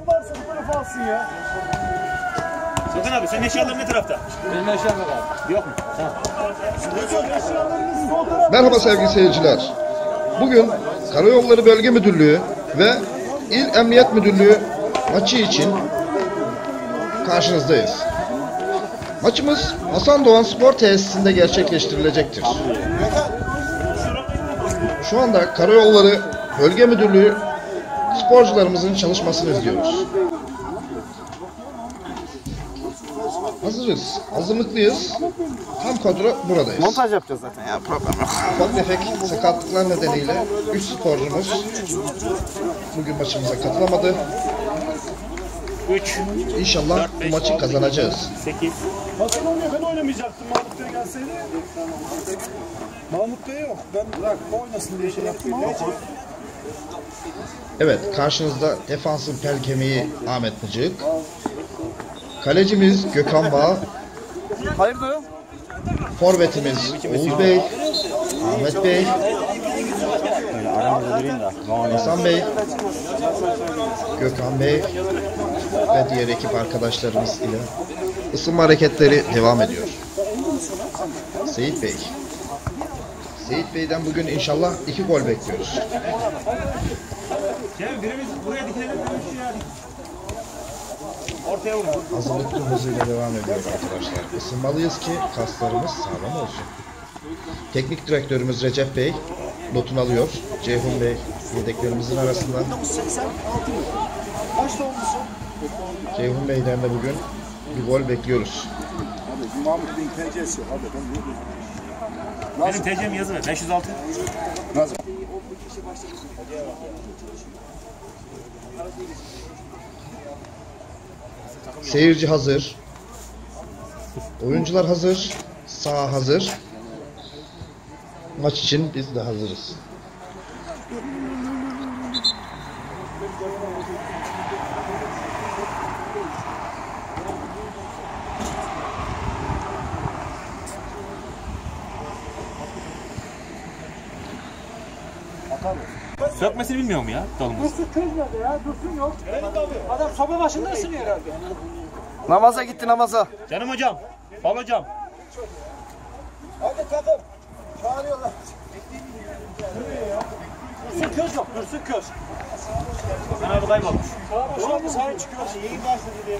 Adam varsa bu tarafa alsın ya. Gökhan abi senin eşyaların ne tarafta? Benim eşyam yok abi. Yok mu? Tamam. Merhaba sevgili seyirciler. Bugün Karayolları Bölge Müdürlüğü ve İl Emniyet Müdürlüğü maçı için karşınızdayız. Maçımız Hasan Doğan Spor Tesisinde gerçekleştirilecektir. Şu anda Karayolları Bölge Müdürlüğü sporcularımızın çalışmasını izliyoruz. Hazırız, hazırlıklıyız. Tam kadro buradayız. Montaj yapacağız zaten ya, problem yok. Ufak tefek sakatlıklar nedeniyle 3 sporcumuz bugün maçımıza katılamadı. 3, İnşallah bu maçı kazanacağız. 8. Hasan olmuyor, ben oynamayacaktım Mahmut Bey gelseydi. Mahmut Bey yok. Ben bırak oynasın diye şey yaptım ama. Evet, karşınızda defansın pel kemiği Ahmet Mıcık. Kalecimiz Gökhan Bağ. Hayırdır? Forvetimiz Oğuz Bey, Ahmet Bey, Hasan Bey, Gökhan Bey ve diğer ekip arkadaşlarımız ile ısınma hareketleri devam ediyor. Seyit Bey. Seyit Bey'den bugün inşallah 2 gol bekliyoruz. Birimiz buraya dikelim, birimiz şuraya dikelim. Ortaya vurun. Hazırlıklı hızıyla devam ediyor arkadaşlar. Isınmalıyız ki kaslarımız sağlam olsun. Teknik direktörümüz Recep Bey notunu alıyor. Ceyhun Bey yedeklerimizin arasında. Ceyhun Bey'den de bugün bir gol bekliyoruz. Benim TC'm yazı ver. 506. Nasıl? Seyirci hazır. Oyuncular hazır. Saha hazır. Maç için biz de hazırız. Sökmesini bilmiyor mu ya dalımız? Dursun çözmedi ya, dursun yok. Adam soba başında ısınıyor herhalde. Namaza gitti, namaza. Canım hocam, bal hocam. Hadi takım. Çağırıyorlar. Dursun köz yok, dursun köz. Sen abi kaybolmuş. Şu anda sahaya çıkıyorsun, yayın başladı diye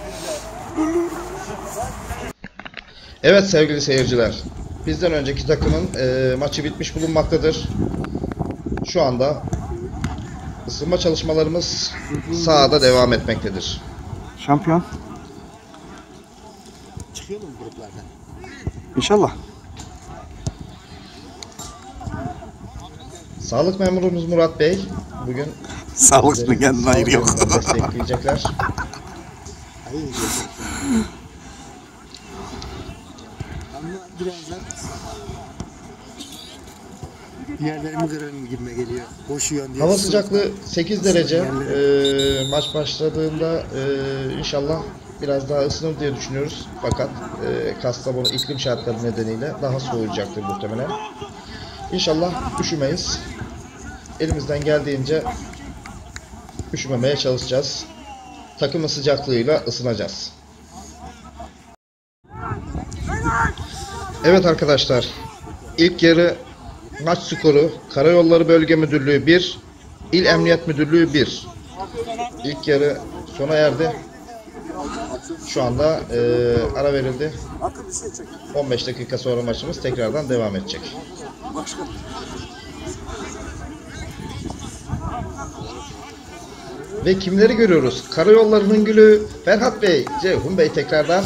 Evet sevgili seyirciler. Bizden önceki takımın maçı bitmiş bulunmaktadır. Şu anda ısınma çalışmalarımız sahada devam etmektedir. Şampiyon. Çıkıyor mu gruplardan? İnşallah. Sağlık memurumuz Murat Bey bugün Sağlıklı kendine hayır yok. destekleyecekler. Ama birazdan diğerlerimi kırarım gibime geliyor. Koşuyor diye. Hava sıcaklığı 8 derece. Maç başladığında inşallah biraz daha ısınır diye düşünüyoruz. Fakat Kastamonu iklim şartları nedeniyle daha soğuyacaktır muhtemelen. İnşallah üşümeyiz. Elimizden geldiğince üşümemeye çalışacağız. Takımın sıcaklığıyla ısınacağız. Evet arkadaşlar, ilk yarı maç skoru Karayolları Bölge Müdürlüğü 1, İl Emniyet Müdürlüğü 1. İlk yarı sona erdi. Şu anda ara verildi. 15 dakika sonra maçımız tekrardan devam edecek. Ve kimleri görüyoruz? Karayollarının gülü Ferhat Bey, Ceyhun Bey tekrardan.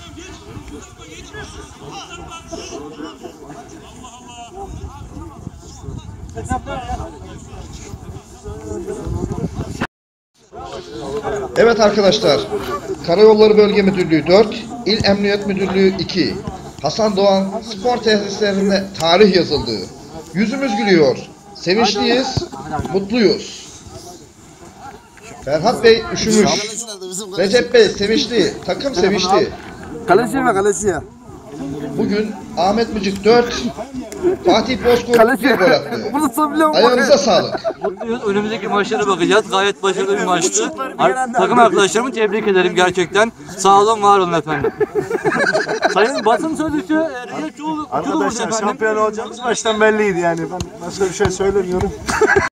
Evet arkadaşlar, Karayolları Bölge Müdürlüğü 4, İl Emniyet Müdürlüğü 2. Hasan Doğan Spor Tesislerinde tarih yazıldı. Yüzümüz gülüyor. Sevinçliyiz, mutluyuz. Ferhat Bey üşümüş. Recep Bey sevinçli, takım sevinçli. Kaleci mi kaleci ya? Bugün Ahmet Mıcık 4, Fatih Bozkurt bir gol attı. Bunu tutabiliyor musun? Ayağınıza sağlık. Mutluyuz. Önümüzdeki maçlara bakacağız. Gayet başarılı bir maçtı. Takım arkadaşlarımı tebrik ederim gerçekten. Sağ olun, var olun efendim. Sayın basın sözcüsü Recep Çoluk. Arkadaşlar şampiyon olacağımız baştan belliydi yani. Ben başka bir şey söylemiyorum.